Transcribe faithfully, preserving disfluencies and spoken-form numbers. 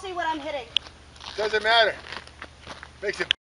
see what I'm hitting. Doesn't matter. Makes it